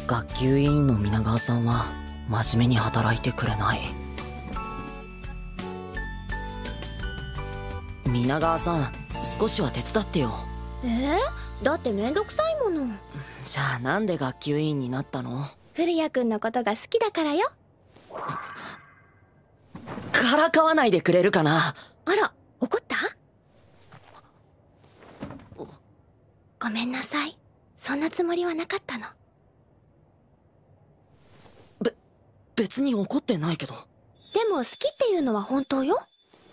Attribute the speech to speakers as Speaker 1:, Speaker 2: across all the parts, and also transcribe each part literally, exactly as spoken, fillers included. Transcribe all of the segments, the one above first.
Speaker 1: 学級委員の皆川さんは真面目に働いてくれない。皆川さん、少しは手伝ってよ。
Speaker 2: えー、だってめんどくさいもの。
Speaker 1: じゃあなんで学級委員になったの？
Speaker 2: 古谷くんのことが好きだからよ。
Speaker 1: からかわないでくれるかな。
Speaker 2: あら、怒った？ごめんなさい、そんなつもりはなかったの。
Speaker 1: べ、別に怒ってないけど。
Speaker 2: でも好きっていうのは本当よ。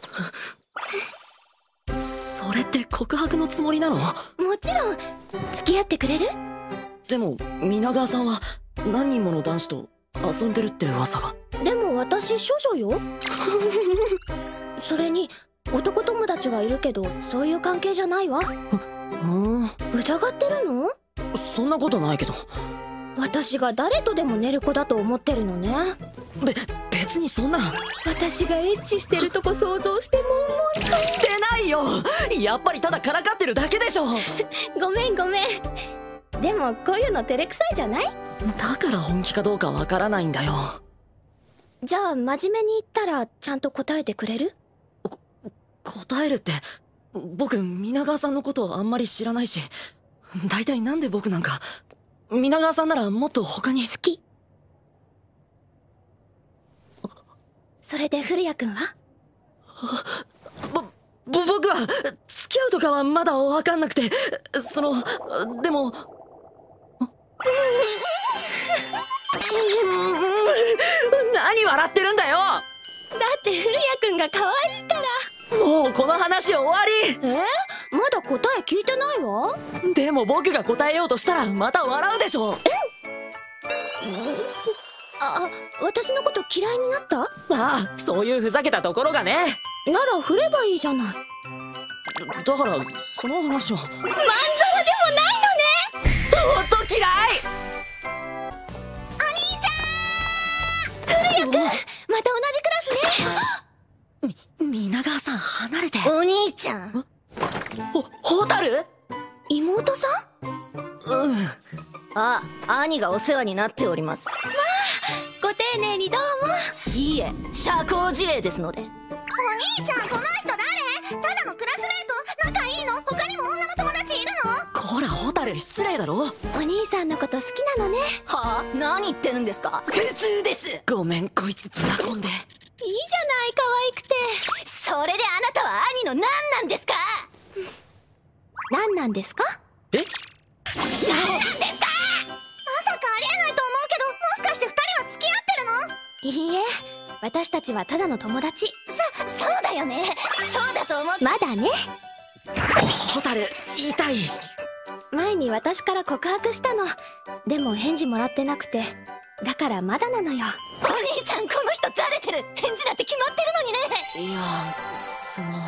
Speaker 1: それって告白のつもりなの？も
Speaker 2: ちろん。付き合ってくれる？
Speaker 1: でも皆川さんは何人もの男子と遊んでるって噂が。
Speaker 2: でも私処女よ。それに男友達はいるけどそういう関係じゃないわ。
Speaker 1: うん、
Speaker 2: 疑ってるの？
Speaker 1: そんなことないけど。
Speaker 2: 私が誰とでも寝る子だと思ってるのね。
Speaker 1: べ、別にそんな。
Speaker 2: 私がエッチしてるとこ想像してもう
Speaker 1: してないよ。やっぱりただからかってるだけでしょ。
Speaker 2: ごめんごめん。でもこういうの照れくさいじゃない？
Speaker 1: だから本気かどうかわからないんだよ。
Speaker 2: じゃあ真面目に言ったらちゃんと答えてくれる？
Speaker 1: こ答えるって、僕皆川さんのことあんまり知らないし、大体なんで僕なんか。皆川さんならもっと他に。
Speaker 2: 好き。それで古谷くんは？
Speaker 1: ぼ、ぼ、僕は付き合うとかはまだわかんなくて、その、でも何笑ってるんだよ。
Speaker 2: だって古谷くんが可愛いから。
Speaker 1: もうこの話終わり。
Speaker 2: えー、まだ答え聞いてないわ。
Speaker 1: でも僕が答えようとしたらまた笑うでしょ。うん、
Speaker 2: あ、私のこと嫌いになった？
Speaker 1: ああ、そういうふざけたところがね。
Speaker 2: なら振ればいいじゃない。
Speaker 1: だ, だからその話はまんざらでもないのね。ほんと嫌い。
Speaker 2: お兄ちゃん。古谷くん、また同じクラスね。
Speaker 1: み、皆川さん離れて。
Speaker 2: お兄ちゃん。
Speaker 1: ほ、蛍？
Speaker 2: 妹さ
Speaker 3: ん？うん。あ、兄がお世話になっております。
Speaker 2: まあ、ご丁寧にどうも。
Speaker 3: いいえ、社交辞令ですので。
Speaker 4: お兄ちゃん、この人誰？ただのクラスメート？仲いいの？他にも女の友達いるの？
Speaker 1: こら蛍、失礼だろ。
Speaker 2: お兄さんのこと好きなのね。
Speaker 3: はあ？何言ってるんですか？普通です。
Speaker 1: ごめん、こいつブラコンで。いい
Speaker 2: じゃない可愛くて。
Speaker 3: それであなたは兄の何なんですか？
Speaker 2: 何なんですか？
Speaker 1: え？
Speaker 4: 何なんですか？まさかありえないと思うけど、もしかして二人は付き合ってるの？
Speaker 2: いいえ、私たちはただの友達。
Speaker 4: そ、そうだよね。そうだと思って。
Speaker 2: まだね。
Speaker 1: 蛍、痛い。
Speaker 2: 前に私から告白したの。でも返事もらってなくて、だからまだなのよ。
Speaker 4: お兄ちゃん、この人ざれてる。返事だって決まってるのにね。
Speaker 1: いや、そのど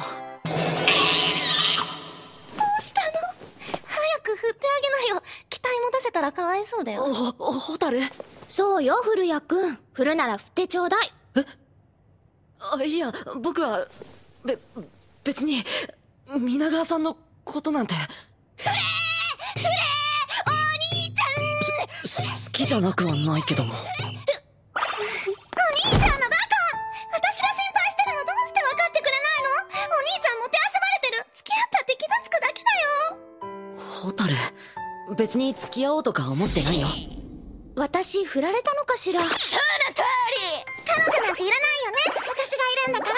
Speaker 4: うしたの？早く振ってあげなよ。期待持たせたらかわいそうだよ。
Speaker 1: お、蛍。
Speaker 2: そうよ、古谷くん。振るなら振ってちょうだい。
Speaker 1: え？あ、いや、僕はべ、別に皆川さんのことなんて。
Speaker 4: フレーフレーお兄ちゃん。
Speaker 1: 好きじゃなくはないけども。お
Speaker 4: 兄ちゃんのバカ。私が心配してるのどうして分かってくれないの？お兄ちゃんもてあそばれてる。付き合ったって傷つくだけだよ。
Speaker 1: 蛍、別に付き合おうとか思ってないよ。
Speaker 2: 私振られたのかしら？
Speaker 4: その通り。彼女なんていらないよね。私がいるんだから。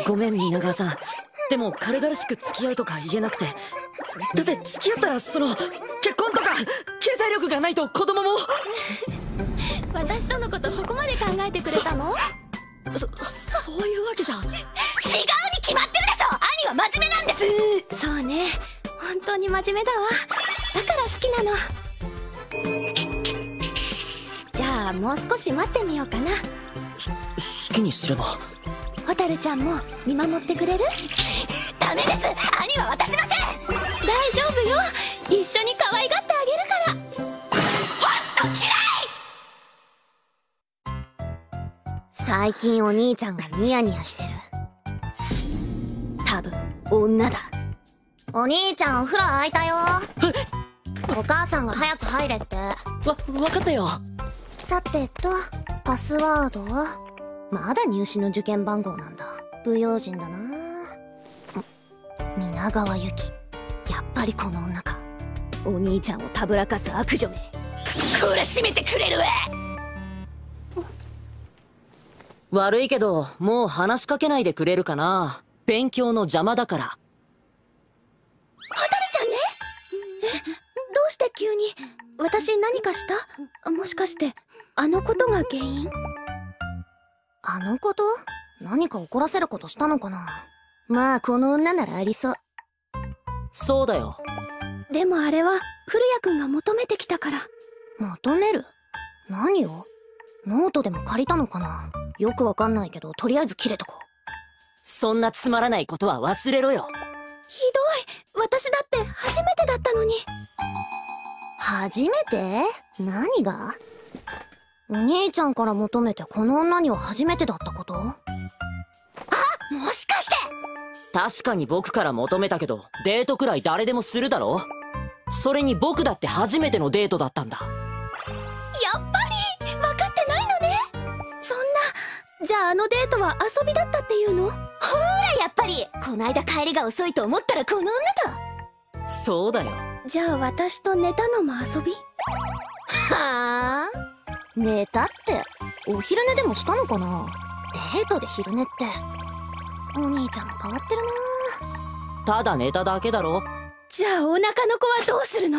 Speaker 1: ごめん皆川さん。でも軽々しく付き合うとか言えなくて。だって付き合ったらその結婚とか経済力がないと子供も。
Speaker 2: 私とのことそこまで考えてくれたの？
Speaker 1: そ、そういうわけじゃ。違うに
Speaker 4: 決まってるでしょ。兄は真面目なんです。
Speaker 2: そうね、本当に真面目だわ。だから好きなの。じゃあもう少し待ってみようかな。
Speaker 1: 好きにすれば。
Speaker 2: 蛍ちゃんも見守ってくれる？
Speaker 4: ダメです。兄は渡しません。
Speaker 2: 大丈夫よ。一緒に可愛がってあげるから。
Speaker 4: ほんと嫌い。
Speaker 3: 最近お兄ちゃんがニヤニヤしてる。多分女だ。
Speaker 4: お兄ちゃんお風呂空いたよ。お母さんが早く入れって。
Speaker 1: わ、分かったよ。
Speaker 3: さてと、パスワードはまだ入試の受験番号なんだ。不用心だな。皆川由紀、やっぱりこの女か。お兄ちゃんをたぶらかす悪女め。こら、閉めてくれるわ。
Speaker 1: 悪いけどもう話しかけないでくれるかな。勉強の邪魔だから。
Speaker 2: 蛍ちゃんね。え、どうして急に。私何かした？もしかしてあのことが原因？
Speaker 3: あのこと？何か怒らせることしたのかな。まあこの女ならありそう。
Speaker 1: そうだよ。
Speaker 2: でもあれは古谷くんが求めてきたから。
Speaker 3: 求める？何を？ノートでも借りたのかな。よくわかんないけど、とりあえず切れとこう。
Speaker 1: そんなつまらないことは忘れろよ。
Speaker 2: ひどい。私だって初めてだったのに。
Speaker 3: 初めて？何が？お兄ちゃんから求めてこの女には初めてだったこと？あ、もしかして。
Speaker 1: 確かに僕から求めたけど、デートくらい誰でもするだろ。それに僕だって初めてのデートだったんだ。
Speaker 2: やっぱり分かってないのね。そんな、じゃああのデートは遊びだったっていうの？
Speaker 3: ほら、やっぱりこないだ帰りが遅いと思ったらこの女だ。
Speaker 1: そうだよ。
Speaker 2: じゃあ私と寝たのも遊び？
Speaker 3: はあ、寝たってお昼寝でもしたのかな。デートで昼寝って。お兄ちゃんも変わってるな。
Speaker 1: ただ寝ただけだろ。
Speaker 2: じゃあお腹の子はどうするの？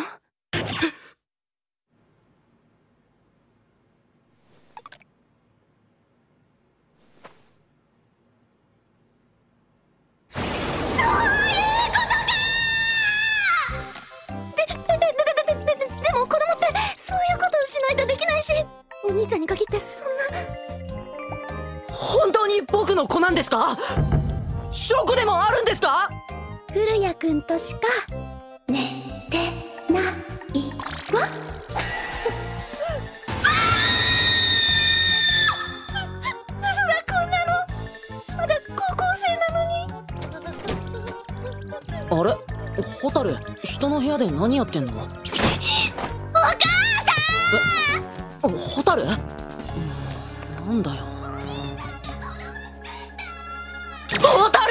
Speaker 3: しないとできないし、お兄ちゃんに限ってそんな。
Speaker 1: 本当に僕の子なんですか？証拠でもあるんですか？
Speaker 2: 古谷くんとしか寝てないわ。嘘だ、こんなのまだ高校生なのに。
Speaker 1: あれ、蛍、人の部屋で何やってんの？
Speaker 3: お母
Speaker 1: え、蛍？なんだよ。蛍！